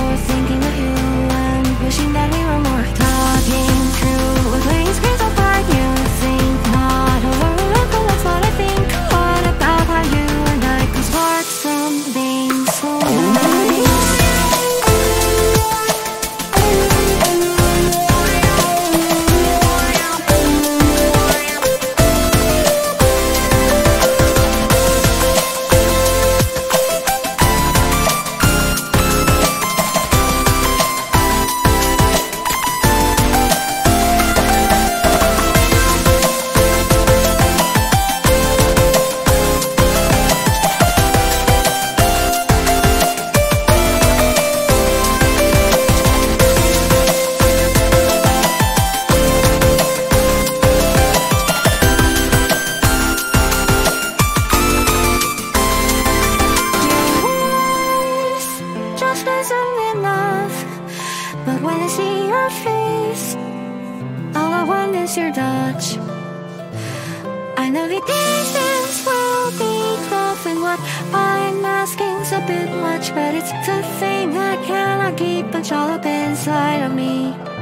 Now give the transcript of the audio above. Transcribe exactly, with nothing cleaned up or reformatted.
thinking of you and wishing that we were more. Talking through with playing screens apart. You think not over a look, but that's what I think. What about how you and I could spark something so nice? But when I see your face, all I want is your touch. I know the distance will be tough, and what I'm asking's a bit much, but it's the thing I cannot keep, it's all up inside of me.